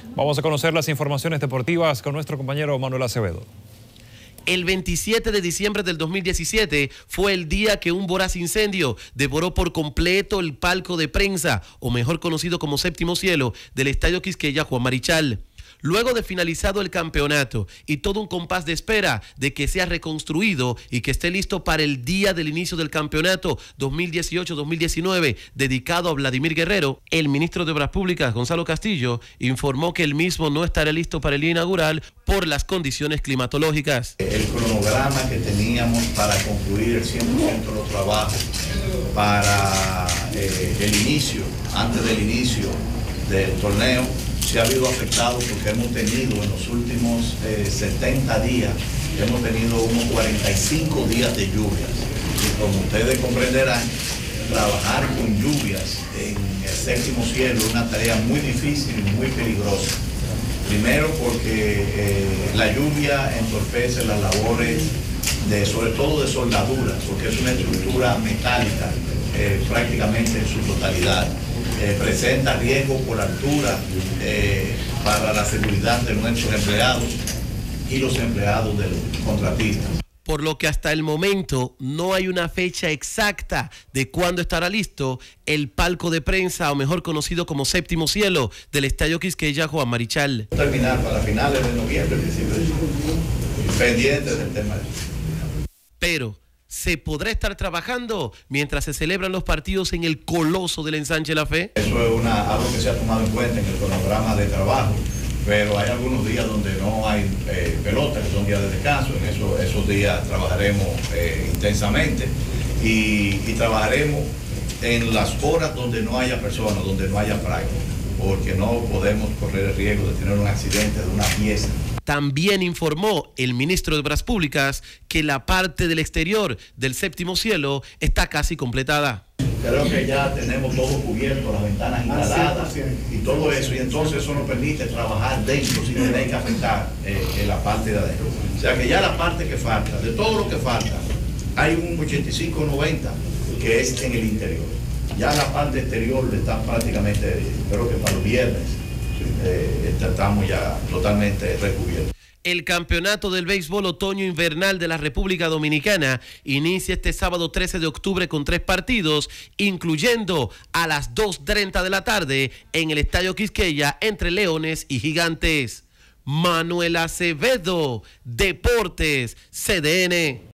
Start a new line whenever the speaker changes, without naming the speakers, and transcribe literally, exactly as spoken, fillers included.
Vamos a conocer las informaciones deportivas con nuestro compañero Manuel Acevedo.
El veintisiete de diciembre del dos mil diecisiete fue el día que un voraz incendio devoró por completo el palco de prensa, o mejor conocido como Séptimo Cielo, del Estadio Quisqueya Juan Marichal. Luego de finalizado el campeonato y todo un compás de espera de que sea reconstruido y que esté listo para el día del inicio del campeonato dos mil dieciocho dos mil diecinueve dedicado a Vladimir Guerrero, el ministro de Obras Públicas, Gonzalo Castillo, informó que el mismo no estará listo para el día inaugural por las condiciones climatológicas.
El cronograma que teníamos para concluir el cien por ciento de los trabajos para eh, el inicio, antes del inicio del torneo, se ha habido afectado porque hemos tenido en los últimos eh, setenta días, hemos tenido unos cuarenta y cinco días de lluvias. Y como ustedes comprenderán, trabajar con lluvias en el Séptimo Cielo es una tarea muy difícil y muy peligrosa. Primero porque eh, la lluvia entorpece las labores, de, sobre todo de soldadura, porque es una estructura metálica eh, prácticamente en su totalidad. Eh, presenta riesgo por altura eh, para la seguridad de nuestros empleados y los empleados de los contratistas.
Por lo que hasta el momento no hay una fecha exacta de cuándo estará listo el palco de prensa, o mejor conocido como Séptimo Cielo, del Estadio Quisqueya Juan Marichal.
Terminar para finales de noviembre, principio de diciembre, pendiente del tema.
Pero ¿se podrá estar trabajando mientras se celebran los partidos en el coloso del Ensanche La Fe?
Eso es una, algo que se ha tomado en cuenta en el cronograma de trabajo, pero hay algunos días donde no hay eh, pelota, que son días de descanso. En eso, esos días trabajaremos eh, intensamente y, y trabajaremos en las horas donde no haya personas, donde no haya práctica, porque no podemos correr el riesgo de tener un accidente de una pieza.
También informó el ministro de Obras Públicas que la parte del exterior del Séptimo Cielo está casi completada.
Creo que ya tenemos todo cubierto, las ventanas instaladas y todo eso, y entonces eso nos permite trabajar dentro sin tener que afectar eh, en la parte de adentro. O sea que ya la parte que falta, de todo lo que falta, hay un ochenta y cinco noventa que es en el interior. Ya la parte exterior está prácticamente, creo que para los viernes, eh, estamos ya totalmente recubiertos.
El campeonato del béisbol otoño-invernal de la República Dominicana inicia este sábado trece de octubre con tres partidos, incluyendo a las dos treinta de la tarde en el Estadio Quisqueya entre Leones y Gigantes. Manuel Acevedo, Deportes C D N.